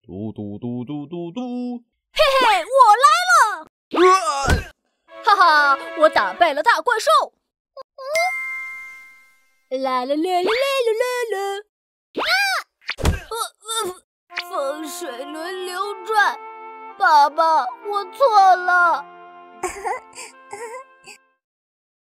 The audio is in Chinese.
嘟嘟嘟嘟嘟嘟， 嘿嘿，我来了！哈哈，我打败了大怪兽。啦啦啦啦啦啦啦！风水轮流转，爸爸，我错了。